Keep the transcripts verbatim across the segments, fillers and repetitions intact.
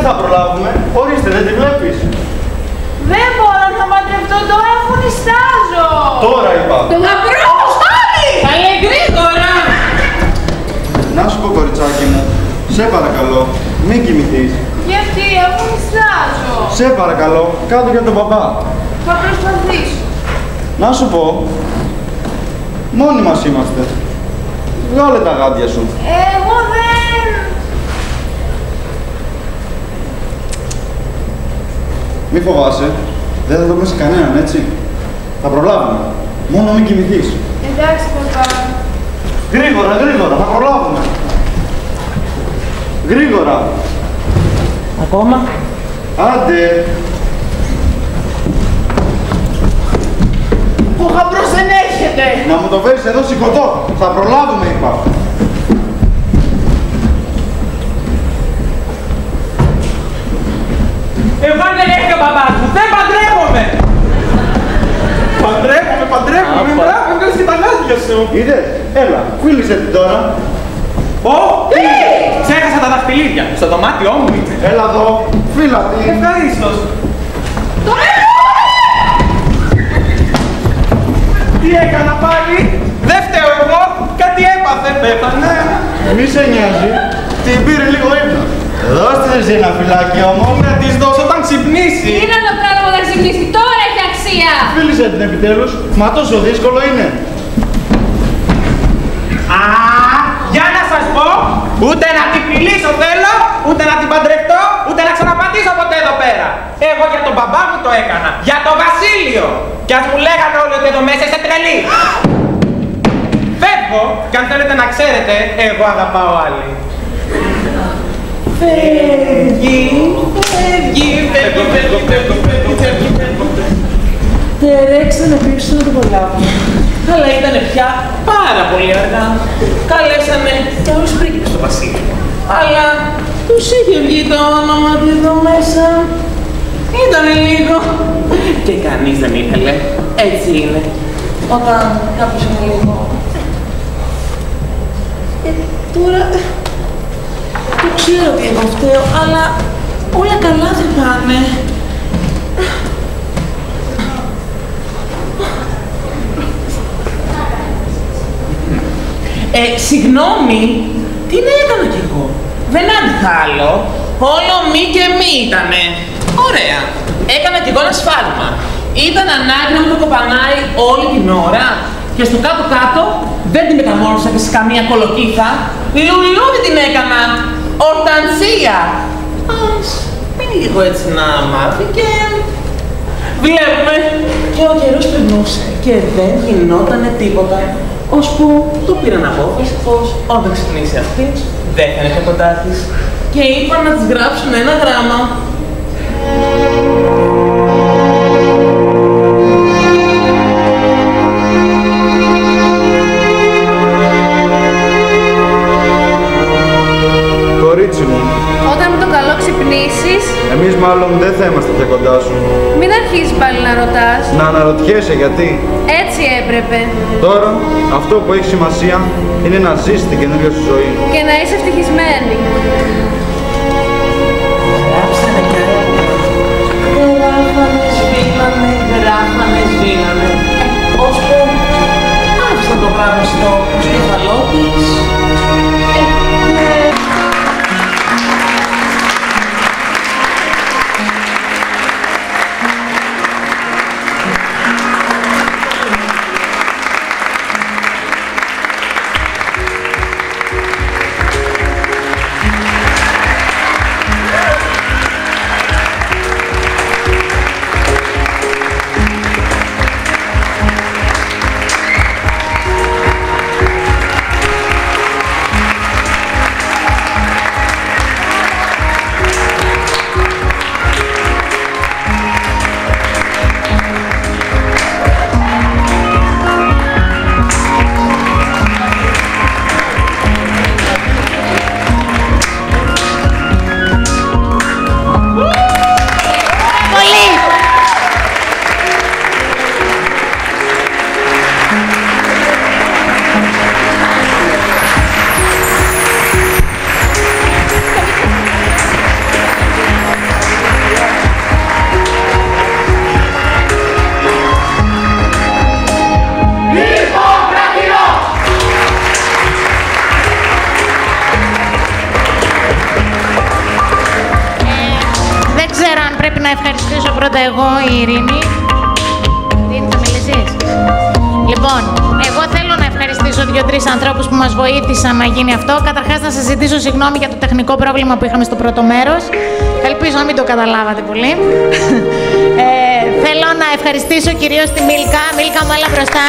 θα προλάβουμε. Ορίστε, δεν τη βλέπεις. Δεν μπορώ να παντρευτώ τώρα αφού νηστάζω. Τώρα είπα. Το γαμπρό! Άλλη! Καλέ γρήγορα! Να σου πω, κοριτσάκι μου, σε παρακαλώ, μην κοιμηθείς. Γιατί, αφού νηστάζω. Σε παρακαλώ, κάτω για τον μπαμπά. Θα προσπαθήσω. Να σου πω, μόνοι μας είμαστε. Βγάλε τα γάντια σου. Εγώ δεν... Μη φοβάσαι, δεν θα το πέσει κανέναν, έτσι. Θα προλάβουμε. Μόνο μην κοιμηθείς. Εντάξει, παπά. Γρήγορα, γρήγορα, θα προλάβουμε. Γρήγορα. Ακόμα. Άντε. Ο γαμπρός δεν έρχεται. Να μου το φέρεις εδώ σηκωτό. Θα προλάβουμε, είπα. Εγώ δεν έρχεται ο μπαμπάς μου. Δεν παντρεύομαι. Παντρεύομαι, παντρεύομαι. Μπράβο, έβγαλες και τα γάντια σου. Είδες, έλα, φίλησε την τώρα. Ω, τι! Ξέχασα τα δαχτυλίδια. Στο δωμάτιό μου είναι. Έλα εδώ, φίλα τη. Ευχαρίστως. Τι έκανα πάλι? Δεν φταίω εγώ. Κάτι έπαθε. Πέθανε. Μη σε νοιάζει. Την πήρε λίγο ύπνο. Δώστε της ένα φυλάκι όμως. Να της δώσω όταν ξυπνήσει. Τι να το κάνουμε όταν ξυπνήσει, τώρα έχει αξία. Φίλησε την επιτέλους. Μα τόσο δύσκολο είναι. Α, για να σας πω, ούτε να την φιλήσω θέλω, ούτε να την παντρευτώ, ούτε να ξαναπατήσω ποτέ εδώ πέρα. Εγώ για τον μπαμπά μου το έκανα, για τον Βασίλειο. Κι ας μου λέγανε όλοι ότι εδώ μέσα είσαι τρελή. Φεύγω, κι αν θέλετε να ξέρετε, εγώ αγαπάω άλλη. Φεύγει, φεύγει, φεύγει, φεύγει, φεύγει, φεύγει, φεύγει, φεύγει. Τρέξανε πίσω να το προλάβουμε. Αλλά ήτανε πια πάρα πολύ αργά. Καλέσανε και όλους τους πρίγκιπες στο Βασίλειο. Αλλά τους είχε βγει το όνομα του εδώ μέσα. Ήτανε λίγο. Και κανείς δεν ήθελε. Έτσι είναι. Όταν κάποιος είναι λίγο. Ε, τώρα... Το ξέρω ότι εγώ φταίω, αλλά όλα καλά δεν πάνε. Ε, συγγνώμη, τι να έκανα κι εγώ. Δεν άντυχα άλλο. Όλο μη και μη ήτανε. Ωραία. Έκανα κι εγώ ένα σφάλμα. Ήταν ανάγκη να μου το κοπανάει όλη την ώρα και στο κάτω-κάτω δεν την μεταμόρφωσα και σε καμία κολοκύθα. Λουλούδι την έκανα. Ορτανσία. Ας μην λίγο έτσι να μάθει και... Βλέπουμε και ο καιρός περνούσε και δεν γινότανε τίποτα. Ώσπου το πήραν απόφαση πως όταν ξυπνήσει αυτή δεν θα είναι κοντά της και είπαν να της γράψουν ένα γράμμα. Κορίτσι μου. Όταν με το καλό ξυπνήσεις, Εμείς μάλλον δεν θα είμαστε πια κοντά σου. μην αρχίσεις πάλι να ρωτάς. Να αναρωτιέσαι γιατί. Έτσι έπρεπε. Τώρα, αυτό που έχει σημασία είναι να ζεις την καινούργια σου ζωή. Και να είσαι ευτυχισμένη. Γράψανε και γράφανε, σβήνανε, γράφανε, σβήνανε. Ώσπου άφησαν το πράγμα στο κεφαλό της. να ευχαριστήσω πρώτα εγώ, η Ειρήνη. Ειρήνη, θα μιλήσεις? Λοιπόν, εγώ θέλω να ευχαριστήσω δύο-τρεις ανθρώπους που μας βοήθησαν να γίνει αυτό. Καταρχάς, να σας ζητήσω συγγνώμη για το τεχνικό πρόβλημα που είχαμε στο πρώτο μέρος. Ελπίζω να μην το καταλάβατε πολύ. ε, θέλω να ευχαριστήσω κυρίως τη Μίλκα. Μίλκα μου, έλα μπροστά.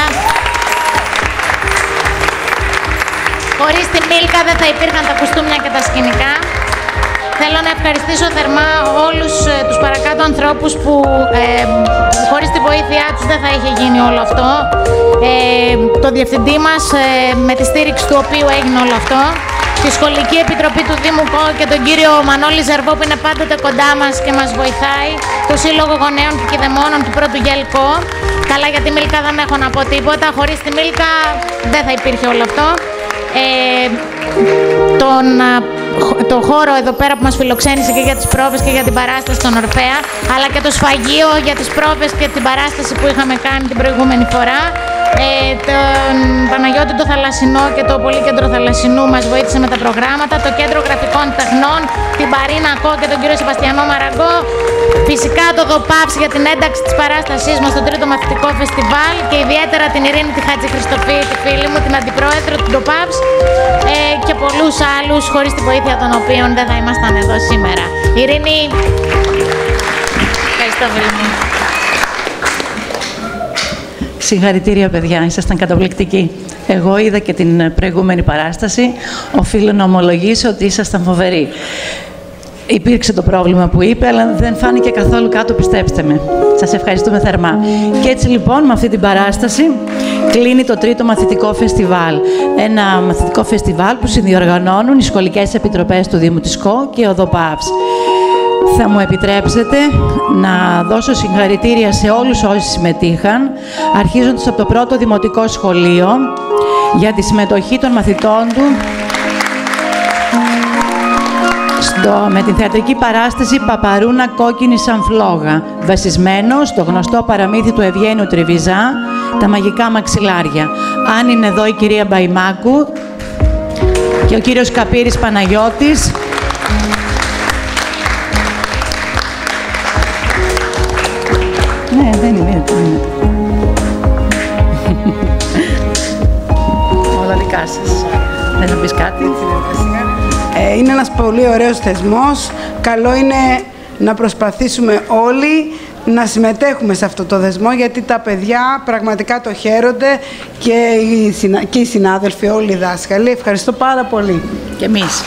Χωρίς τη Μίλκα δεν θα υπήρχαν τα κουστούμια και τα σκηνικά. Θέλω να ευχαριστήσω θερμά όλους ε, τους παρακάτω ανθρώπους που ε, χωρίς τη βοήθειά τους δεν θα είχε γίνει όλο αυτό. Ε, το διευθυντή μας, ε, με τη στήριξη του οποίου έγινε όλο αυτό. Τη Σχολική Επιτροπή του Δήμου ΚΟ και τον κύριο Μανώλη Ζερβό που είναι πάντοτε κοντά μας και μας βοηθάει. Το Σύλλογο Γονέων και Κηδεμόνων του πρώτου ΓΕΛΚΟ. Καλά, για τη Μίλκα δεν έχω να πω τίποτα. Χωρίς τη Μίλκα δεν θα υπήρχε όλο αυτό. Ε, τον, το χώρο εδώ πέρα που μας φιλοξένησε και για τις πρόβες και για την παράσταση στον Ορφέα, αλλά και το σφαγείο για τις πρόβες και την παράσταση που είχαμε κάνει την προηγούμενη φορά. Ε, τον Παναγιώτη το Θαλασσινό και το Πολύκεντρο Θαλασσινού μας βοήθησε με τα προγράμματα, το Κέντρο Γραφικών Τεχνών, την Παρίνα Κο και τον κύριο Σεβαστιανό Μαραγκό. Φυσικά το ΔΟΠΑΒΣ για την ένταξη της παράστασής μας στο τρίτο μαθητικό φεστιβάλ και ιδιαίτερα την Ειρήνη τη Χατζηχριστοφή, τη φίλη μου, την αντιπρόεδρο του ΔΟΠΑΒΣ ε, και πολλούς άλλους χωρίς τη βοήθεια των οποίων δεν θα ήμασταν εδώ σήμερα. Ειρήνη, ευχαριστώ πολύ. Συγχαρητήρια, παιδιά, ήσασταν καταπληκτικοί. Εγώ είδα και την προηγούμενη παράσταση. Οφείλω να ομολογήσω ότι ήσασταν φοβεροί. Υπήρξε το πρόβλημα που είπε, αλλά δεν φάνηκε καθόλου κάτω, πιστέψτε με. Σας ευχαριστούμε θερμά. Και έτσι λοιπόν, με αυτή την παράσταση, κλείνει το τρίτο μαθητικό φεστιβάλ. Ένα μαθητικό φεστιβάλ που συνδιοργανώνουν οι Σχολικές Επιτροπές του Δήμου της ΚΟ και ο ΔΟΠΑΒΣ. Θα μου επιτρέψετε να δώσω συγχαρητήρια σε όλους όσοι συμμετείχαν, αρχίζοντας από το πρώτο δημοτικό σχολείο, για τη συμμετοχή των μαθητών του στο, με την θεατρική παράσταση «Παπαρούνα κόκκινη σαν φλόγα», βασισμένο στο γνωστό παραμύθι του Ευγένιου Τριβιζά, «Τα μαγικά μαξιλάρια». Αν είναι εδώ η κυρία Μπαϊμάκου και ο κύριος Καπύρης Παναγιώτης, ναι, δεν είναι, δεν είναι. Όλα δικά σας. Δεν θα πεις κάτι? Ε, είναι ένας πολύ ωραίος θεσμός. Καλό είναι να προσπαθήσουμε όλοι να συμμετέχουμε σε αυτό το θεσμό, γιατί τα παιδιά πραγματικά το χαίρονται και οι, συνα... και οι συνάδελφοι, όλοι οι δάσκαλοι. Ευχαριστώ πάρα πολύ. Και εμείς.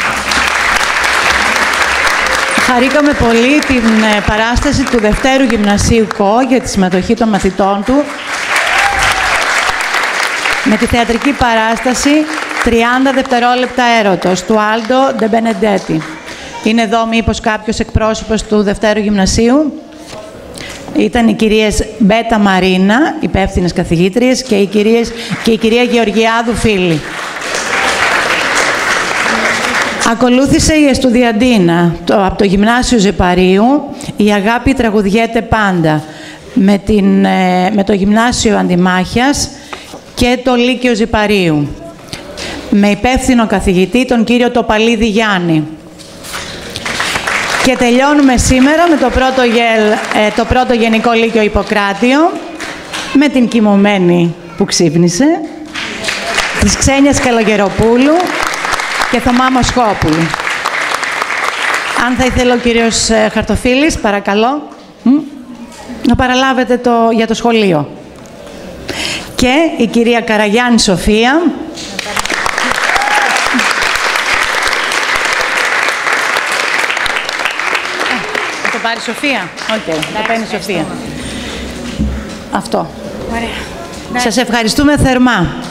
Χαρήκαμε πολύ την παράσταση του Δευτέρου Γυμνασίου ΚΟ για τη συμμετοχή των μαθητών του με τη θεατρική παράσταση τριάντα δευτερόλεπτα έρωτος του Άλντο Ντε Μπενεντέτη. Είναι εδώ μήπως κάποιος εκπρόσωπος του Δευτέρου Γυμνασίου? Ήταν οι κυρίες Μπέτα Μαρίνα, υπεύθυνες καθηγήτριες, και οι κυρίες, και η κυρία Γεωργιάδου Φίλη. Ακολούθησε η Εστουδιαντίνα το, από το Γυμνάσιο Ζεπαρίου, «Η αγάπη τραγουδιέται πάντα», με, την, με το Γυμνάσιο Αντιμάχιας και το Λύκειο Ζεπαρίου, με υπεύθυνο καθηγητή τον κύριο Τοπαλίδη Γιάννη. Και τελειώνουμε σήμερα με το πρώτο, γελ, ε, το πρώτο Γενικό Λύκειο Ιπποκράτιο, με την κοιμωμένη που ξύπνησε, της Ξένιας Καλογεροπούλου και Θωμά Μοσχόπουλου. Αν θα ήθελε ο κύριος Χαρτοφύλης, παρακαλώ, μ, να παραλάβετε το, για το σχολείο. Και η κυρία Καραγιάννη Σοφία. Θα το πάρει Σοφία. Οκ, okay, θα παίρνει Σοφία. Αυτό. Ωραία. Σας ευχαριστούμε θερμά.